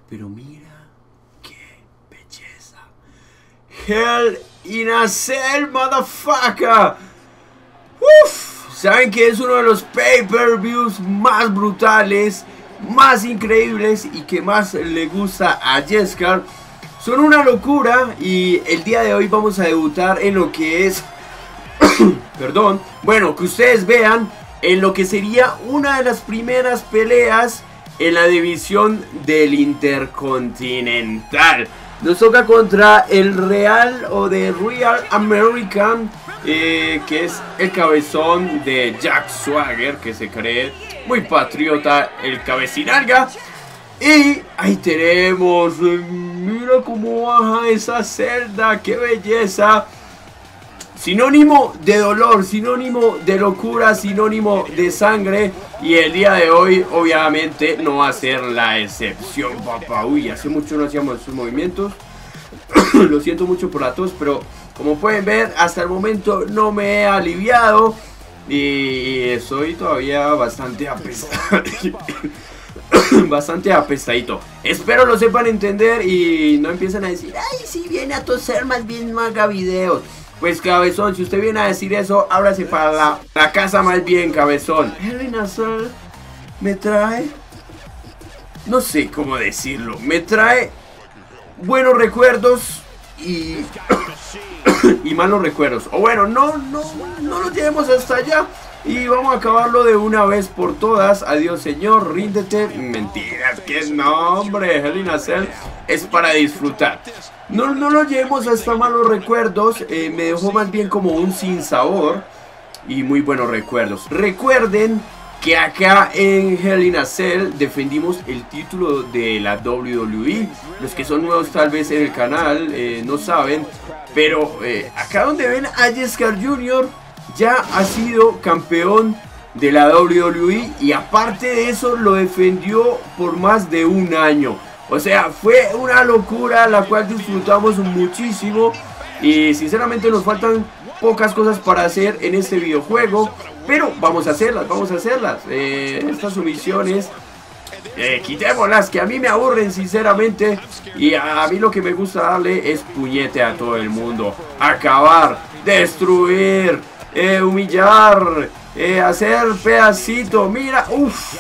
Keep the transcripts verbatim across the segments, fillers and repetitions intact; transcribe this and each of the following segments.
Pero mira qué belleza. Hell in a Cell, motherfucker. Uf, saben que es uno de los pay-per-views más brutales, más increíbles y que más le gusta a Jescar. Son una locura y el día de hoy vamos a debutar en lo que es perdón, bueno, que ustedes vean en lo que sería una de las primeras peleas en la división del Intercontinental. Nos toca contra el Real o de Real American, eh, que es el cabezón de Jack Swagger, que se cree muy patriota, el cabecinalga. Y ahí tenemos, mira cómo baja esa celda, qué belleza. Sinónimo de dolor, sinónimo de locura, sinónimo de sangre. Y el día de hoy obviamente no va a ser la excepción, papá. Uy, hace mucho no hacíamos esos movimientos. Lo siento mucho por la tos, pero como pueden ver, hasta el momento no me he aliviado. Y estoy todavía bastante apestado. Bastante apestadito. Espero lo sepan entender y no empiecen a decir, ay, si viene a toser, más bien no haga videos. Pues cabezón, si usted viene a decir eso, ábrase para la, la casa más bien, cabezón. Hell in a Cell me trae, no sé cómo decirlo, me trae buenos recuerdos y y malos recuerdos. O bueno, no, no, no lo llevemos hasta allá. Y vamos a acabarlo de una vez por todas. Adiós, señor, ríndete. Mentiras, que no, hombre. Hell in a Cell es para disfrutar. No, no lo llevemos hasta malos recuerdos. eh, Me dejó más bien como un sinsabor y muy buenos recuerdos. Recuerden que acá en Hell in a Cell defendimos el título de la W W E. Los que son nuevos tal vez en el canal eh, no saben, pero eh, acá donde ven a Jescar junior ya ha sido campeón de la W W E y aparte de eso lo defendió por más de un año. O sea, fue una locura la cual disfrutamos muchísimo y sinceramente nos faltan pocas cosas para hacer en este videojuego, pero vamos a hacerlas, vamos a hacerlas. Eh, estas sumisiones, eh, quitémoslas, que a mí me aburren sinceramente y a mí lo que me gusta darle es puñete a todo el mundo. Acabar, destruir, eh, humillar, eh, hacer pedacito. Mira, uff.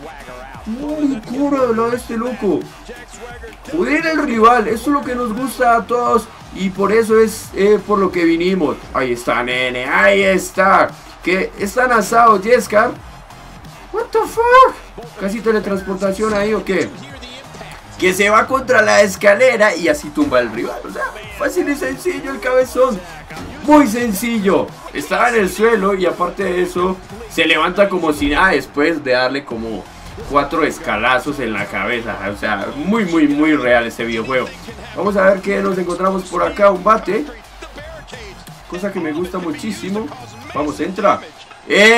Muy cura de lado de este loco. Joder el rival, eso es lo que nos gusta a todos y por eso es eh, por lo que vinimos. Ahí está, nene, ahí está. Que están asados, Jescar. What the fuck? Casi teletransportación ahí o qué. Que se va contra la escalera y así tumba al rival. O sea, fácil y sencillo el cabezón. Muy sencillo. Estaba en el suelo y aparte de eso se levanta como si nada después de darle como cuatro escalazos en la cabeza. O sea, muy muy muy real este videojuego. Vamos a ver qué nos encontramos por acá. Un bate, cosa que me gusta muchísimo. Vamos, entra. ¡Eh!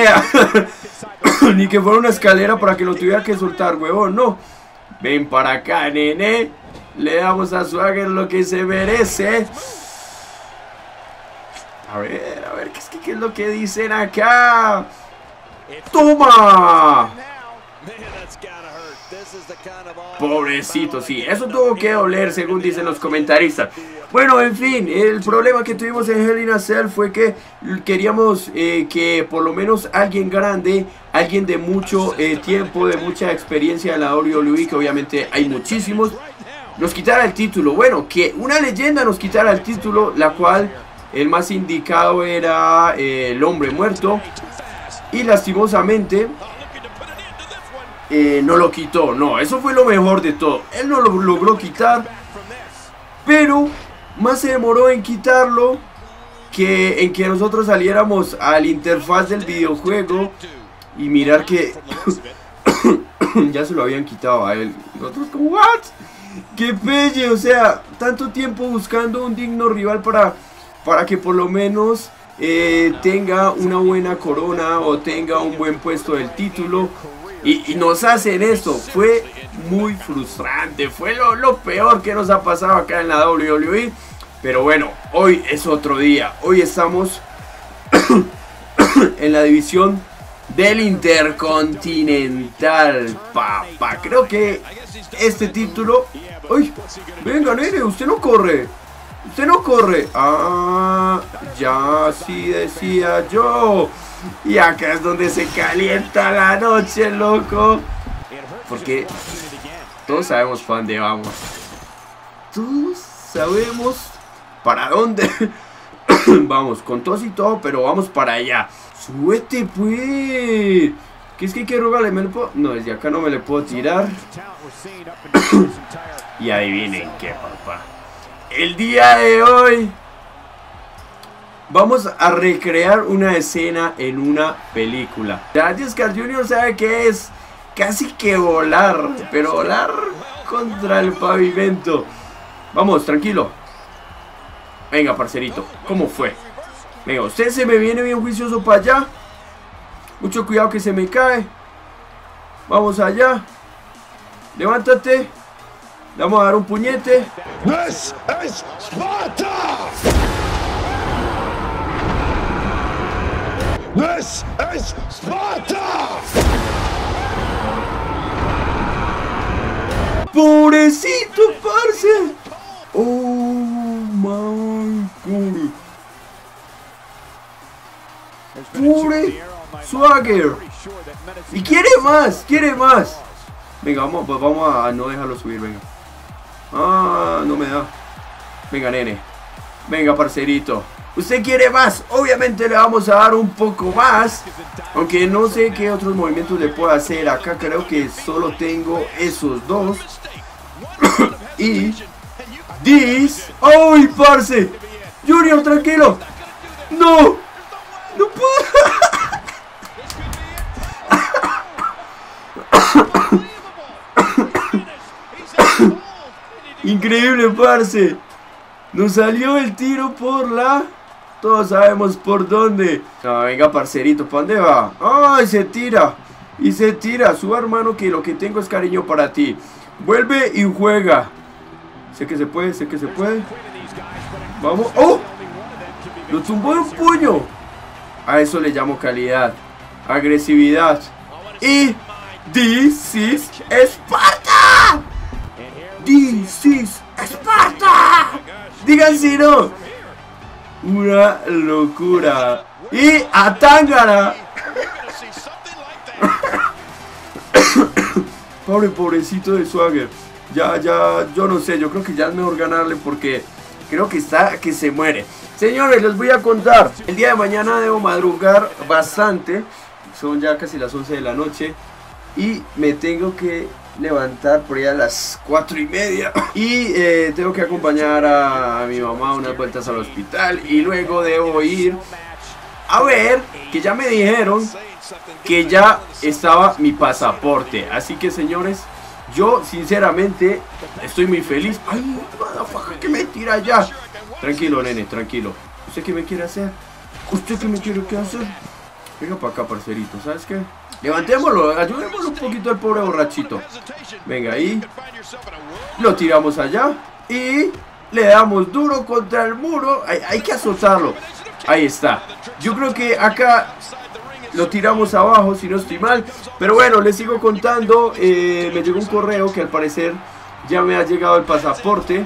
Ni que fuera una escalera para que lo tuviera que soltar, huevón. No. Ven para acá, nene. Le damos a Swagger lo que se merece. A ver, a ver, ¿qué es, qué, qué es lo que dicen acá? ¡Toma! Pobrecito, sí, eso tuvo que doler según dicen los comentaristas. Bueno, en fin, el problema que tuvimos en Hell in a Cell fue que queríamos eh, que por lo menos alguien grande, alguien de mucho eh, tiempo, de mucha experiencia en la W W E, que obviamente hay muchísimos, nos quitara el título. Bueno, que una leyenda nos quitara el título, la cual el más indicado era eh, el hombre muerto. Y lastimosamente eh, no lo quitó. No, eso fue lo mejor de todo. Él no lo logró quitar, pero más se demoró en quitarlo que en que nosotros saliéramos a la interfaz del videojuego y mirar que ya se lo habían quitado a él. Nosotros como, ¿what? ¡Qué pelle! O sea, tanto tiempo buscando un digno rival para, para que por lo menos eh, tenga una buena corona o tenga un buen puesto del título. Y, y nos hacen esto. Fue muy frustrante. Fue lo, lo peor que nos ha pasado acá en la W W E. Pero bueno, hoy es otro día. Hoy estamos en la división del Intercontinental, papá. Creo que este título. ¡Ay! Venga, nene, usted no corre. Usted no corre. Ah, ya sí decía yo. Y acá es donde se calienta la noche, loco. Porque todos sabemos para dónde vamos. Todos sabemos para dónde vamos, con tos y todo, pero vamos para allá. Súbete, pues. ¿Qué es que hay que rogarle? ¿Me lo puedo? No, desde acá no me le puedo tirar. Y adivinen qué, papá. El día de hoy vamos a recrear una escena en una película. Darius Car junior sabe que es casi que volar, pero volar contra el pavimento. Vamos, tranquilo. Venga, parcerito, ¿cómo fue? Venga, usted se me viene bien juicioso para allá. Mucho cuidado que se me cae. Vamos allá. Levántate. Le vamos a dar un puñete. This is Sparta! This is Sparta! Pobrecito, parce. Oh my god. Pobre Swagger. Y quiere más, quiere más. Venga, vamos, vamos a no dejarlo subir, venga. Ah, no me da. Venga, nene. Venga, parcerito. Usted quiere más. Obviamente le vamos a dar un poco más. Aunque no sé qué otros movimientos le puedo hacer. Acá creo que solo tengo esos dos. Y This. ¡Ay, parce! Junior, tranquilo. No. No puedo. Increíble, parce. Nos salió el tiro por la... Todos sabemos por dónde. No, venga, parcerito, ¿para dónde va? ¡Ay, se tira! Y se tira. Su hermano, que lo que tengo es cariño para ti. Vuelve y juega. Sé que se puede, sé que se puede. Vamos. ¡Oh! Lo tumbó de un puño. A eso le llamo calidad, agresividad. Y... This is Sparta. This is Sparta. Digan si no. Una locura. Y a Tángara. Pobre, pobrecito de Swagger. Ya, ya, yo no sé, yo creo que ya es mejor ganarle porque creo que está que se muere. Señores, les voy a contar. El día de mañana debo madrugar bastante. Son ya casi las once de la noche. Y me tengo que levantar por ahí a las cuatro y media. Y eh, tengo que acompañar a, a mi mamá unas vueltas al hospital. Y luego debo ir a ver, que ya me dijeron que ya estaba mi pasaporte. Así que, señores, yo sinceramente estoy muy feliz. Ay, motherfucker, que me tira ya. Tranquilo, nene, tranquilo. ¿Usted qué me quiere hacer? ¿Usted qué me quiere qué hacer? Venga para acá, parcerito, ¿sabes qué? Levantémoslo, ayudémoslo un poquito al pobre borrachito. Venga, ahí. Lo tiramos allá. Y le damos duro contra el muro. Hay, hay que azotarlo. Ahí está. Yo creo que acá lo tiramos abajo, si no estoy mal. Pero bueno, les sigo contando. eh, Me llegó un correo que al parecer ya me ha llegado el pasaporte.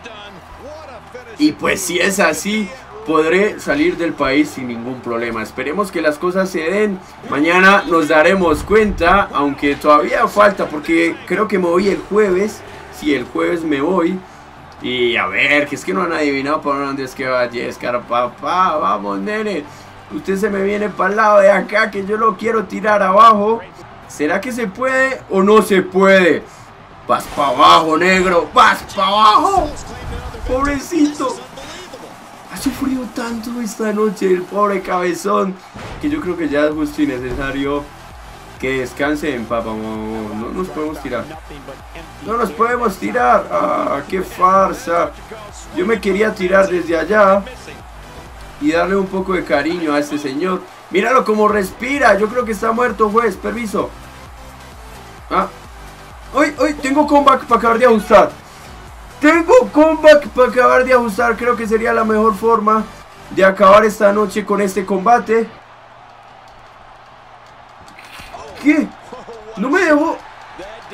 Y pues si es así, podré salir del país sin ningún problema. Esperemos que las cosas se den. Mañana nos daremos cuenta, aunque todavía falta, porque creo que me voy el jueves. Si sí, el jueves me voy. Y a ver, que es que no han adivinado por dónde es que va Jescar, papá. Vamos, nene. Usted se me viene para el lado de acá, que yo lo quiero tirar abajo. ¿Será que se puede o no se puede? Vas para abajo, negro. Vas para abajo. Pobrecito. Ha sufrido tanto esta noche el pobre cabezón, que yo creo que ya es justo y necesario que descanse en paz. No, no nos podemos tirar. No nos podemos tirar. Ah, qué farsa. Yo me quería tirar desde allá y darle un poco de cariño a este señor. Míralo como respira. Yo creo que está muerto, juez. Permiso. Ah. Uy, uy, tengo comeback para acabar de ajustar. Tengo comeback para acabar de ajustar. Creo que sería la mejor forma de acabar esta noche con este combate. ¿Qué? No me dejó.